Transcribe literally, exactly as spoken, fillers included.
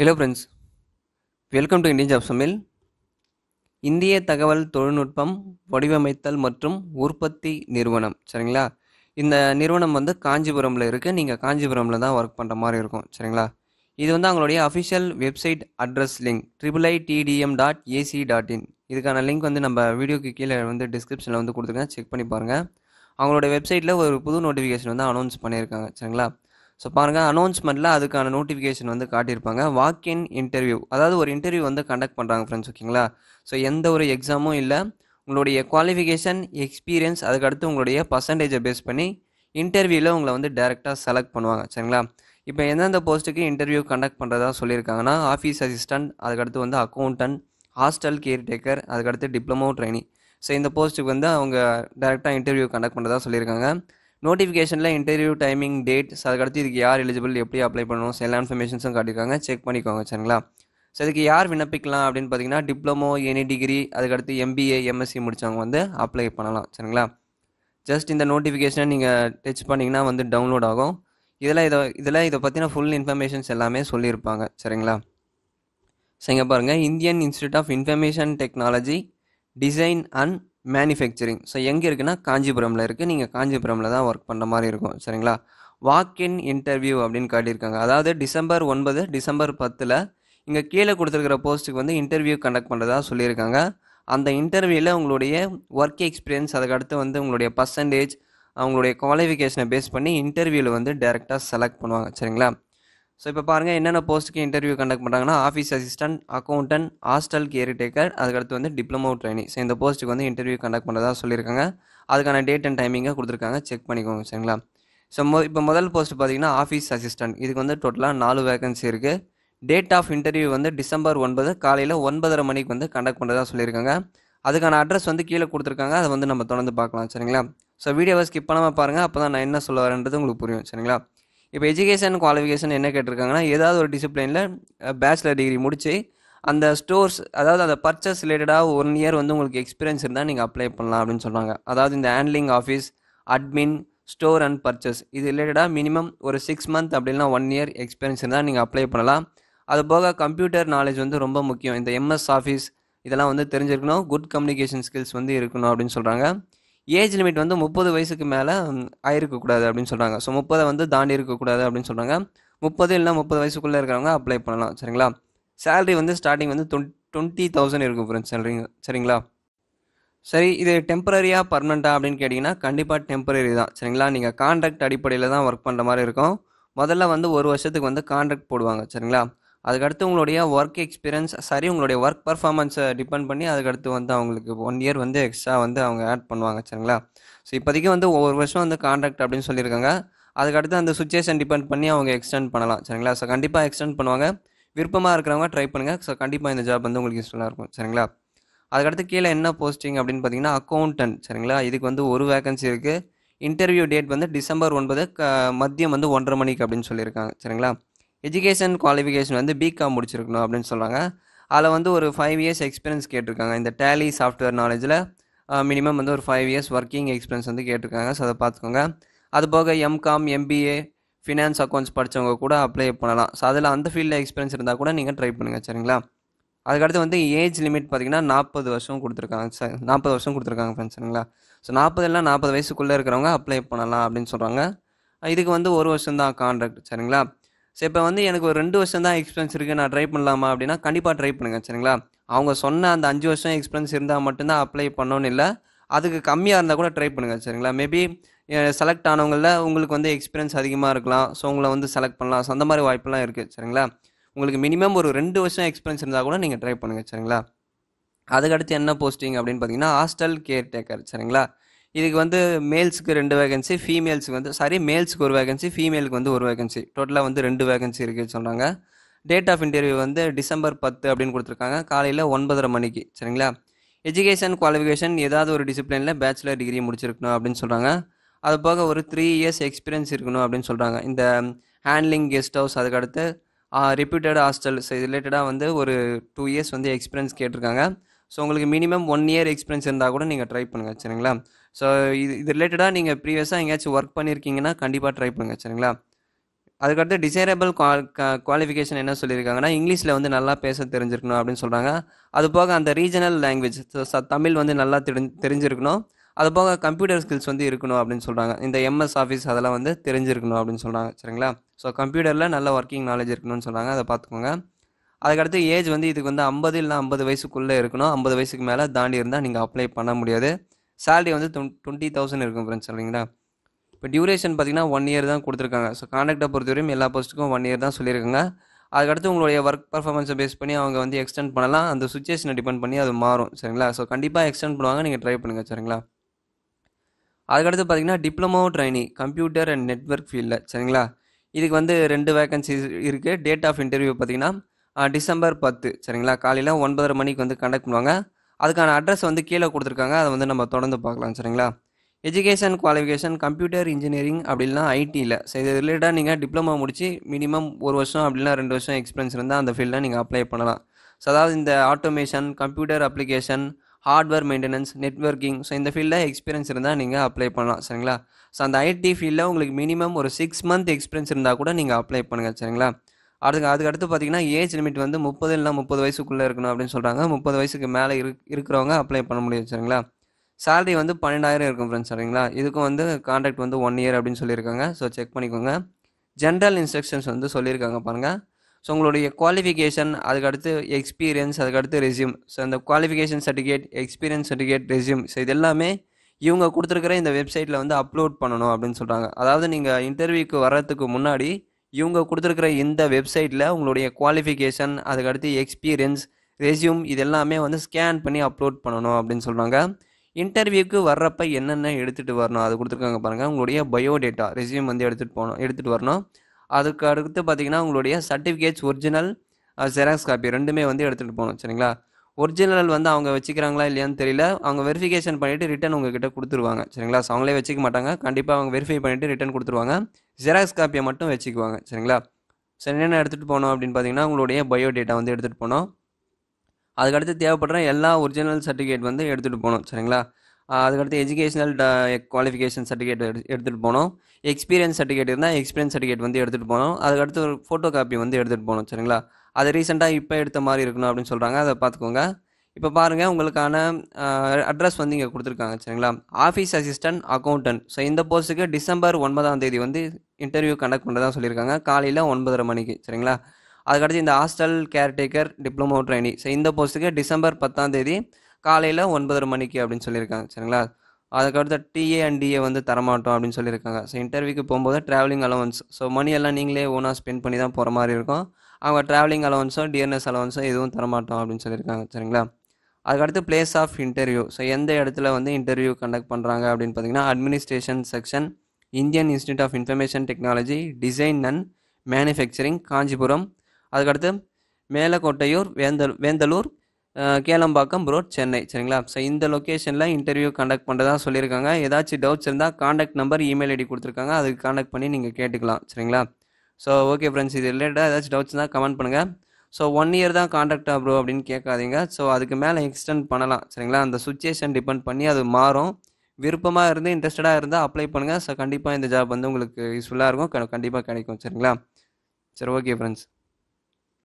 Hello friends, welcome to Indian Job Summil. இந்திய தகவல் தொழில்நுட்பம் வடிவமைத்தல் மற்றும் உற்பத்தி நிறுவனம் சரிங்களா. இந்த நிறுவனம் வந்து காஞ்சிபுரமில் இருக்குது. நீங்கள் காஞ்சிபுரமில் தான் ஒர்க் பண்ணுற மாதிரி இருக்கும் சரிங்களா. இது வந்து அவங்களுடைய official website address link triple I TDM dot AC dot in. இதுக்கான லிங்க் வந்து நம்ம வீடியோக்கு கீழே வந்து டிஸ்கிரிப்ஷனில் வந்து கொடுத்துருக்கேன், செக் பண்ணி பாருங்கள். அவங்களோட வெப்சைட்டில் ஒரு புது நோட்டிஃபிகேஷன் வந்து அனௌன்ஸ் பண்ணியிருக்காங்க சரிங்களா. ஸோ பாருங்கள், அனௌன்ஸ்மெண்ட்டில் அதுக்கான நோட்டிஃபிகேஷன் வந்து காட்டியிருப்பாங்க. வாக் இன் இன்டர்வியூ, அதாவது ஒரு இன்டர்வியூ வந்து கண்டக்ட் பண்ணுறாங்க ஃப்ரெண்ட்ஸ், ஓகேங்களா. ஸோ எந்த ஒரு எக்ஸாமும் இல்லை, உங்களுடைய குவாலிஃபிகேஷன் எக்ஸ்பீரியன்ஸ் அதுக்கடுத்து உங்களுடைய பர்சன்டேஜை பேஸ் பண்ணி இன்டர்வியூவில் உங்களை வந்து டேரெக்டாக செலக்ட் பண்ணுவாங்க சரிங்களா. இப்போ எந்தெந்த போஸ்ட்டுக்கு இன்டர்வியூ கண்டக்ட் பண்ணுறதா சொல்லியிருக்காங்கன்னா, ஆஃபீஸ் அசிஸ்டன்ட், அதுக்கடுத்து வந்து அக்கௌண்டன்ட், ஹாஸ்டல் கேர்டேக்கர், அதுக்கடுத்து டிப்ளமோ ட்ரைனிங். ஸோ இந்த போஸ்ட்டுக்கு வந்து அவங்க டேரெக்டாக இன்டர்வியூ கண்டக்ட் பண்ணுறதா சொல்லியிருக்காங்க. நோட்டிஃபிகேஷனில் இன்டர்வியூ டைமிங், டேட்ஸ், அதுக்கடுத்து இதுக்கு யார் எலிஜிபிள், எப்படி அப்ளை பண்ணணும், ஸோ எல்லா இன்ஃபர்மேஷன்ஸும் காட்டியிருக்காங்க, செக் பண்ணிக்கோங்க சரிங்களா. ஸோ இதுக்கு யார் விண்ணப்பிக்கலாம் அப்படின்னு பார்த்தீங்கன்னா, டிப்ளமோ, எனி டிகிரி, அதுக்கடுத்து எம்பிஏ, எம்எஸ்சி முடித்தவங்க வந்து அப்ளை பண்ணலாம் சரிங்களா. ஜஸ்ட் இந்த நோட்டிஃபிகேஷனை நீங்கள் டச் பண்ணிங்கன்னா வந்து டவுன்லோட் ஆகும். இதில் இதை இதில் இதை பற்றின ஃபுல் இன்ஃபர்மேஷன்ஸ் எல்லாமே சொல்லியிருப்பாங்க சரிங்களா. ஸோ இங்கே பாருங்கள், Indian institute of information technology design and manufacturing. So எங்கே இருக்குன்னா காஞ்சிபுரமில் இருக்குது. நீங்கள் காஞ்சிபுரமில் தான் ஒர்க் பண்ணுற மாதிரி இருக்கும் சரிங்களா. வாக் இன் இன்டர்வியூ அப்படின்னு காட்டியிருக்காங்க. அதாவது டிசம்பர் ஒன்பது டிசம்பர் பத்தில் இங்கே கீழே கொடுத்துருக்கிற போஸ்ட்டுக்கு வந்து இன்டர்வியூ கண்டக்ட் பண்ணுறதா சொல்லியிருக்காங்க. அந்த இன்டர்வியூவில் உங்களுடைய ஒர்க் எக்ஸ்பீரியன்ஸ், அதுக்கடுத்து வந்து உங்களுடைய பர்சன்டேஜ், அவங்களுடைய குவாலிஃபிகேஷனை பேஸ் பண்ணி இன்டர்வியூவில் வந்து டேரெக்டாக செலக்ட் பண்ணுவாங்க சரிங்களா. ஸோ இப்போ பாருங்கள், என்னென்ன போஸ்ட்டுக்கு இன்டர்வியூ கண்டக்ட் பண்ணுறாங்கன்னா, office assistant, accountant, hostel caretaker, அதுக்கடுத்து வந்து டிப்ளமோ ட்ரைனிங். ஸோ இந்த போஸ்ட்டுக்கு வந்து இன்டர்வியூ கண்டக்ட் பண்ணுறதா சொல்லியிருக்காங்க. அதுக்கான டேட் அண்ட் டைமிங்காக கொடுத்துருக்காங்க, செக் பண்ணிக்கோங்க சரிங்களா. ஸோ மொ இப்போ முதல் போஸ்ட் பார்த்தீங்கன்னா ஆஃபீஸ் அசிஸ்டன்ட். இதுக்கு வந்து டோட்டலாக நாலு வேகன்சி இருக்குது. டேட் ஆஃப் இன்டர்வியூ வந்து டிசம்பர் ஒன்பது காலையில் ஒன்பதரை மணிக்கு வந்து கண்டக்ட் பண்ணுறதா சொல்லியிருக்காங்க. அதுக்கான அட்ரஸ் வந்து கீழே கொடுத்துருக்காங்க, அதை வந்து நம்ம தொடர்ந்து பார்க்கலாம் சரிங்களா. ஸோ வீடியோவை ஸ்கிப் பண்ணாமல் பாருங்கள், அப்போ தான் நான் என்ன சொல்ல வரேன்றது உங்களுக்கு புரியும் சரிங்களா. இப்போ எஜுகேஷன் குவாலிஃபிகேஷன் என்ன கேட்டிருக்காங்கன்னா, ஏதாவது ஒரு டிசிப்ளினில் பேச்சுலர் டிகிரி முடித்து அந்த ஸ்டோர்ஸ், அதாவது அந்த பர்ச்சேஸ் ரிலேட்டடாக ஒன் இயர் வந்து உங்களுக்கு எக்ஸ்பீரியன்ஸ் இருந்தால் நீங்கள் அப்ளை பண்ணலாம் அப்படின்னு சொல்கிறாங்க. அதாவது இந்த handling office, admin, store and purchase இது ரிலேட்டடாக மினிமம் ஒரு சிக்ஸ் மந்த் அப்படின்னா ஒன் இயர் எக்ஸ்பீரியன்ஸ் இருந்தால் நீங்கள் அப்ளை பண்ணலாம். அது போக கம்ப்யூட்டர் நாலேஜ் வந்து ரொம்ப முக்கியம். இந்த எம்எஸ் ஆஃபீஸ் இதெல்லாம் வந்து தெரிஞ்சிருக்கணும். குட் கம்யூனிகேஷன் ஸ்கில்ஸ் வந்து இருக்கணும் அப்படின்னு சொல்கிறாங்க. ஏஜ் லிமிட் வந்து முப்பது வயசுக்கு மேலே ஆயிருக்கக்கூடாது அப்படின்னு சொல்கிறாங்க. ஸோ முப்பதை வந்து தாண்டி இருக்கக்கூடாது அப்படின்னு சொல்கிறாங்க. முப்பது இல்லை முப்பது வயசுக்குள்ளே இருக்கிறவங்க அப்ளை பண்ணலாம் சரிங்களா. சேலரி வந்து ஸ்டார்டிங் வந்து டுவெண்ட் டுவெண்ட்டி தௌசண்ட் இருக்கும் ஃப்ரெண்ட்ஸ் சேலரிங்க சரிங்களா. சரி, இது டெம்பரரியாக பர்மனெண்ட்டாக அப்படின்னு கேட்டிங்கன்னா, கண்டிப்பாக டெம்பரரி தான் சரிங்களா. நீங்கள் கான்ட்ராக்ட் அடிப்படையில் தான் ஒர்க் பண்ணுற மாதிரி இருக்கும். முதல்ல வந்து ஒரு வருஷத்துக்கு வந்து கான்ட்ராக்ட் போடுவாங்க சரிங்களா. அதுக்கடுத்து உங்களுடைய ஒர்க் எக்ஸ்பீரியன்ஸ், சரி உங்களுடைய ஒர்க் பர்ஃபார்மன்ஸை டிபெண்ட் பண்ணி அதுக்கடுத்து வந்து அவங்களுக்கு ஒன் இயர் வந்து எக்ஸ்ட்ரா வந்து அவங்க ஆட் பண்ணுவாங்க சரிங்களா. ஸோ இப்போதைக்கு வந்து ஒவ்வொரு வருஷம் வந்து கான்ட்ராக்ட் அப்படின்னு சொல்லியிருக்காங்க. அதுக்கடுத்து அந்த சுச்சுவேஷன் டிபெண்ட் பண்ணி அவங்க எக்ஸ்டெண்ட் பண்ணலாம் சரிங்களா. ஸோ கண்டிப்பாக எக்ஸ்டெண்ட் பண்ணுவாங்க. விருப்பமாக இருக்கிறவங்க ட்ரை பண்ணுங்கள். ஸோ கண்டிப்பாக இந்த ஜாப் வந்து உங்களுக்கு யூஸ்ஃபுல்லாக இருக்கும் சரிங்களா. அதுக்கடுத்து கீழே என்ன போஸ்டிங் அப்படின்னு பார்த்தீங்கன்னா அக்கௌண்டன்ட் சரிங்களா. இதுக்கு வந்து ஒரு வேகன்சி இருக்குது. இன்டர்வியூ டேட் வந்து டிசம்பர் ஒன்பது க மதியம் வந்து ஒன்றரை மணிக்கு அப்படின்னு சொல்லியிருக்காங்க சரிங்களா. எஜுகேஷன் குவாலிஃபிகேஷன் வந்து பிகாம் முடிச்சிருக்கணும் அப்படின்னு சொல்கிறாங்க. அதில் வந்து ஒரு ஃபைவ் இயர்ஸ் எக்ஸ்பீரியன்ஸ் கேட்டிருக்காங்க. இந்த டேலி சாஃப்ட்வேர் நாலேஜில் மினிமம் வந்து ஒரு ஃபைவ் இயர்ஸ் ஒர்க்கிங் எக்ஸ்பீரியன்ஸ் வந்து கேட்டிருக்காங்க. ஸோ அதை பார்த்துக்கோங்க. அது போக எம்காம், எம்பிஏ, ஃபினான்ஸ், அக்கௌண்ட்ஸ் படித்தவங்க கூட அப்ளை பண்ணலாம். ஸோ அதில் அந்த ஃபீல்டில் எக்ஸ்பீரியன்ஸ் இருந்தால் கூட நீங்கள் ட்ரை பண்ணுங்கள் சரிங்களா. அதுக்கடுத்து வந்து ஏஜ் லிமிட் பார்த்தீங்கன்னா நாற்பது வருஷம் கொடுத்துருக்காங்க சார் நாற்பது வருஷம் கொடுத்துருக்காங்க ஃப்ரெண்ட்ஸ் சரிங்களா. ஸோ நாற்பது இல்லை நாற்பது வயசுக்குள்ளே இருக்கிறவங்க அப்ளை பண்ணலாம் அப்படின்னு சொல்கிறாங்க. இதுக்கு வந்து ஒரு வருஷம் தான் கான்ட்ராக்ட் சரிங்களா. ஸோ இப்போ வந்து எனக்கு ஒரு ரெண்டு வருஷம் தான் எக்ஸ்பீரியன்ஸ் இருக்குது, நான் ட்ரை பண்ணலாமா அப்படின்னா கண்டிப்பாக ட்ரை பண்ணுங்கள் சரிங்களா. அவங்க சொன்ன அந்த அஞ்சு வருஷம் எக்ஸ்பீரியன்ஸ் இருந்தால் மட்டும்தான் அப்ளை பண்ணணும்னு இல்லை, அதுக்கு கம்மியாக இருந்தால் கூட ட்ரை பண்ணுங்கள் சரிங்களா. மேபி செலக்ட் ஆனவங்களில் உங்களுக்கு வந்து எக்ஸ்பீரியன்ஸ் அதிகமாக இருக்கலாம். ஸோ உங்களை வந்து செலக்ட் பண்ணலாம். ஸோ அந்த மாதிரி வாய்ப்பெல்லாம் இருக்குது சரிங்களா. உங்களுக்கு மினிமம் ஒரு ரெண்டு வருஷம் எக்ஸ்பீரியன்ஸ் இருந்தால் கூட நீங்கள் ட்ரை பண்ணுங்கள் சரிங்களா. அதுக்கடுத்து என்ன போஸ்டிங் அப்படின்னு பார்த்தீங்கன்னா ஹாஸ்டல் கேர்டேக்கர் சரிங்களா. இதுக்கு வந்து மேல்ஸுக்கு ரெண்டு வேகன்சி, ஃபீமேல்ஸுக்கு வந்து சாரி மேல்ஸுக்கு ஒரு வேகன்சி, ஃபீமேலுக்கு வந்து ஒரு வேகன்சி, டோட்டலாக வந்து ரெண்டு வேகன்சி இருக்குதுன்னு சொல்கிறாங்க. டேட் ஆஃப் இன்டர்வியூ வந்து டிசம்பர் பத்து அப்படின்னு கொடுத்துருக்காங்க, காலையில் ஒன்பதரை மணிக்கு சரிங்களா. எஜுகேஷன் குவாலிஃபிகேஷன் ஏதாவது ஒரு டிசிப்ளினில் பேச்சுலர் டிகிரி முடிச்சிருக்கணும் அப்படின்னு சொல்கிறாங்க. அது போக ஒரு த்ரீ இயர்ஸ் எக்ஸ்பீரியன்ஸ் இருக்கணும் அப்படின்னு சொல்கிறாங்க. இந்த ஹேண்ட்லிங், கெஸ்ட் ஹவுஸ், அதுக்கடுத்து ரெப்யூட்டட் ஹாஸ்டல்ஸ் இது ரிலேட்டடாக வந்து ஒரு டூ இயர்ஸ் வந்து எக்ஸ்பீரியன்ஸ் கேட்டிருக்காங்க. ஸோ உங்களுக்கு மினிமம் ஒன் இயர் எக்ஸ்பீரியன்ஸ் இருந்தால் கூட நீங்கள் ட்ரை பண்ணுங்கள் சரிங்களா. ஸோ இது இது ரிலேட்டடாக நீங்கள் ப்ரீவியஸாக எங்கேயாச்சும் ஒர்க் பண்ணியிருக்கீங்கன்னா கண்டிப்பாக ட்ரை பண்ணுங்கள் சரிங்களா. அதுக்கடுத்து டிசைரபிள் குவா குவாலிஃபிகேஷன் என்ன சொல்லியிருக்காங்கன்னா, இங்கிலீஷில் வந்து நல்லா பேச தெரிஞ்சிருக்கணும் அப்படின்னு சொல்கிறாங்க. அது போக அந்த ரீஜனல் லாங்குவேஜ் தமிழ் வந்து நல்லா தெரி தெரிஞ்சிருக்கணும். அது போக கம்ப்யூட்டர் ஸ்கில்ஸ் வந்து இருக்கணும் அப்படின்னு சொல்கிறாங்க. இந்த எம்எஸ் ஆஃபீஸ் அதெல்லாம் வந்து தெரிஞ்சிருக்கணும் அப்படின்னு சொல்கிறாங்க. சரிங்களா? ஸோ கம்ப்யூட்டரில் நல்ல ஒர்க்கிங் நாலேஜ் இருக்கணும்னு சொல்கிறாங்க. அதை பார்த்துக்கோங்க. அதுக்கடுத்து ஏஜ் வந்து இதுக்கு வந்து ஐம்பது இல்லை ஐம்பது வயசுக்குள்ளே இருக்கணும். ஐம்பது வயசுக்கு மேலே தாண்டி இருந்தால் நீங்கள் அப்ளை பண்ண முடியாது. சேலரி வந்து டுவெண்ட்டி தௌசண்ட் இருக்கும் ஃப்ரெண்ட்ஸ். சரிங்களா? இப்போ டியூரேஷன் பார்த்தீங்கன்னா ஒன் இயர் தான் கொடுத்துருக்காங்க. ஸோ கான்ட்ராக்டை பொறுத்தவரையும் எல்லா போஸ்ட்டுக்கும் ஒன் இயர் தான் சொல்லியிருக்காங்க. அதுக்கடுத்து உங்களுடைய ஒர்க் பர்ஃபார்மன்ஸை பேஸ் பண்ணி அவங்க வந்து எக்ஸ்டெண்ட் பண்ணலாம். அந்த சுச்சுவேஷனை டிபெண்ட் பண்ணி அது மாறும். சரிங்களா? ஸோ கண்டிப்பாக எக்ஸ்டெண்ட் பண்ணுவாங்க. நீங்கள் ட்ரை பண்ணுங்கள். சரிங்களா? அதுக்கடுத்து பார்த்தீங்கன்னா diploma training computer and network ஃபீல்டில். சரிங்களா? இதுக்கு வந்து ரெண்டு வேகன்சிஸ் இருக்குது. டேட் ஆஃப் இன்டர்வியூ பார்த்தீங்கன்னா டிசம்பர் பத்து. சரிங்களா? காலையில் ஒன்பதரை மணிக்கு வந்து கண்டக்ட் பண்ணுவாங்க. அதுக்கான அட்ரஸ் வந்து கீழே கொடுத்துருக்காங்க. அதை வந்து நம்ம தொடர்ந்து பார்க்கலாம். சரிங்களா? எஜுகேஷன் குவாலிஃபிகேஷன் கம்ப்யூட்டர் இன்ஜினியரிங் அப்படின்னா ஐடியில். ஸோ இது ரிலேட்டடாக நீங்கள் டிப்ளமோ முடிச்சு மினிமம் ஒரு வருஷம் அப்படின்னா ரெண்டு வருஷம் எக்ஸ்பீரியன்ஸ் இருந்தால் அந்த ஃபீல்டில் நீங்கள் அப்ளை பண்ணலாம். ஸோ அதாவது இந்த automation computer application hardware maintenance networking so இந்த ஃபீல்டில் எக்ஸ்பீரியன்ஸ் இருந்தால் நீங்கள் அப்ளை பண்ணலாம். சரிங்களா? ஸோ அந்த ஐடி ஃபீல்டில் உங்களுக்கு மினிமம் ஒரு சிக்ஸ் மந்த் எக்ஸ்பீரியன்ஸ் இருந்தால் கூட நீங்கள் அப்ளை பண்ணுங்கள். சரிங்களா? அதுக்கு அதுக்கடுத்து பார்த்தீங்கன்னா ஏஜ் லிமிட் வந்து முப்பது இல்லை முப்பது வயசுக்குள்ளே இருக்கணும் அப்படின்னு சொல்கிறாங்க. முப்பது வயசுக்கு மேலே இரு இருக்கிறவங்க அப்ளை பண்ண முடியும். சரிங்களா? சேலரி வந்து பன்னெண்டாயிரம் இருக்கும் ஃப்ரெண்ட்ஸ். சரிங்களா? இதுக்கும் வந்து கான்ட்ராக்ட் வந்து ஒன் இயர் அப்படின்னு சொல்லியிருக்காங்க. ஸோ செக் பண்ணிக்கோங்க. ஜென்ரல் இன்ஸ்ட்ரக்ஷன்ஸ் வந்து சொல்லியிருக்காங்க பாருங்கள். ஸோ உங்களுடைய குவாலிஃபிகேஷன் அதுக்கடுத்து எக்ஸ்பீரியன்ஸ் அதுக்கடுத்து ரெஸ்யூம். ஸோ இந்த qualification certificate experience certificate resume so இது எல்லாமே இவங்க கொடுத்துருக்கிற இந்த வெப்சைட்டில் வந்து அப்லோட் பண்ணணும் அப்படின்னு சொல்கிறாங்க. அதாவது நீங்கள் இன்டர்வியூக்கு வர்றதுக்கு முன்னாடி இவங்க கொடுத்துருக்கிற இந்த வெப்சைட்டில் உங்களுடைய குவாலிஃபிகேஷன் அதுக்கடுத்து எக்ஸ்பீரியன்ஸ் ரெஸ்யூம் இது எல்லாமே வந்து ஸ்கேன் பண்ணி அப்லோட் பண்ணணும் அப்படின்னு சொல்கிறாங்க. இன்டர்வியூக்கு வர்றப்ப என்னென்ன எடுத்துகிட்டு வரணும் அது கொடுத்துருக்காங்க பாருங்கள். உங்களுடைய பயோடேட்டா ரெஸ்யூம் வந்து எடுத்துகிட்டு போகணும் எடுத்துகிட்டு வரணும். அதுக்கு அடுத்து பார்த்தீங்கன்னா உங்களுடைய சர்டிஃபிகேட்ஸ் ஒரிஜினல் ஜெராக்ஸ் காப்பி ரெண்டுமே வந்து எடுத்துகிட்டு போகணும். சரிங்களா? ஒரிஜினல் வந்து அவங்க வச்சுக்கிறாங்களா இல்லையான்னு தெரியல. அவங்க வெரிஃபிகேஷன் பண்ணிவிட்டு ரிட்டன் உங்ககிட்ட கொடுத்துருவாங்க. சரிங்களா? ஸோ அவங்களே வச்சுக்க மாட்டாங்க. கண்டிப்பாக அவங்க வெரிஃபை பண்ணிவிட்டு ரிட்டன் கொடுத்துருவாங்க. ஜெராக்ஸ் காப்பியை மட்டும் வச்சுக்குவாங்க. சரிங்களா? ஸோ என்னென்ன எடுத்துகிட்டு போகணும் அப்படின்னு பார்த்தீங்கன்னா உங்களுடைய பயோடேட்டா வந்து எடுத்துகிட்டு போகணும். அதுக்கடுத்து தேவைப்படுற எல்லா ஒரிஜினல் சர்டிஃபிகேட் வந்து எடுத்துகிட்டு போகணும். சரிங்களா? அதுக்கடுத்து எஜுகேஷனல் குவாலிஃபிகேஷன் சர்டிஃபிகேட் எடு எடுத்துகிட்டு போகணும். எக்ஸ்பீரியன்ஸ் சர்டிஃபிகேட் இருந்தால் எக்ஸ்பீரியன்ஸ் சர்டிஃபிகேட் வந்து எடுத்துகிட்டு போகணும். அதுக்கடுத்து ஒரு ஃபோட்டோ காப்பி வந்து எடுத்துகிட்டு போகணும். சரிங்களா? அது ரீசெண்டாக இப்போ எடுத்த மாதிரி இருக்கணும் அப்படின்னு சொல்கிறாங்க. அதை பார்த்துக்கோங்க. இப்போ பாருங்கள் உங்களுக்கான அட்ரஸ் வந்து இங்கே கொடுத்துருக்காங்க. சரிங்களா? Office assistant accountant. ஸோ இந்த போஸ்ட்டுக்கு டிசம்பர் ஒன்பதாம் தேதி வந்து இன்டர்வியூ கண்டக்ட் பண்ணுறதா சொல்லியிருக்காங்க. காலையில் ஒன்பதரை மணிக்கு. சரிங்களா? அதுக்கடுத்து இந்த hostel caretaker diploma training. So இந்த போஸ்ட்டுக்கு டிசம்பர் பத்தாம் தேதி காலையில் ஒன்பதரை மணிக்கு அப்படின்னு சொல்லியிருக்காங்க. சரிங்களா? அதுக்கடுத்து டிஏ அண்ட் டிஏ வந்து தரமாட்டோம் அப்படின்னு சொல்லியிருக்காங்க. ஸோ இன்டர்வியூக்கு போகும்போது ட்ராவலிங் அலவன்ஸ் ஸோ மணி எல்லாம் நீங்களே ஓனாக ஸ்பெண்ட் பண்ணி தான் போகிற மாதிரி இருக்கும். அவங்க ட்ராவலிங் அலவன்ஸோ டிஎன்எஸ் அலவன்ஸோ எதுவும் தரமாட்டோம் அப்படின்னு சொல்லியிருக்காங்க. சரிங்களா? அதுக்கடுத்து பிளேஸ் ஆஃப் இன்டர்வியூ. ஸோ எந்த இடத்துல வந்து இன்டர்வியூ கண்டக்ட் பண்ணுறாங்க அப்படின்னு பார்த்தீங்கன்னா administration section Indian institute of information technology design and manufacturing Kanchipuram. அதுக்கடுத்து மேலக்கோட்டையூர் வேந்தல் வேந்தலூர் கேளம்பாக்கம் ரோட் சென்னை. சரிங்களா? ஸோ இந்த லொக்கேஷனில் இன்டர்வியூ கண்டக்ட் பண்ணுறதா சொல்லியிருக்காங்க. ஏதாச்சும் டவுட்ஸ் இருந்தால் காண்டாக்ட் நம்பர் இமெயில் ஐடி கொடுத்துருக்காங்க. அதுக்கு காண்டாக்ட் பண்ணி நீங்கள் கேட்டுக்கலாம். சரிங்களா? ஸோ ஓகே ஃப்ரெண்ட்ஸ், இது ரிலேட்டடாக ஏதாச்சும் டவுட்ஸ் இருந்தால் கமெண்ட் பண்ணுங்கள். ஸோ ஒன் இயர் தான் கான்ட்ராக்டா ப்ரோ அப்படின்னு கேட்காதீங்க. ஸோ அதுக்கு மேலே எக்ஸ்டெண்ட் பண்ணலாம். சரிங்களா? அந்த சுச்சுவேஷன் டிபெண்ட் பண்ணி அது மாறும். விருப்பமாக இருந்து இன்ட்ரெஸ்டடாக இருந்தால் அப்ளை பண்ணுங்கள். ஸோ கண்டிப்பாக இந்த ஜாப் வந்து உங்களுக்கு யூஸ்ஃபுல்லாக இருக்கும். கண்டிப்பாக கிடைக்கும். சரிங்களா? சரி, ஓகே ஃப்ரெண்ட்ஸ்.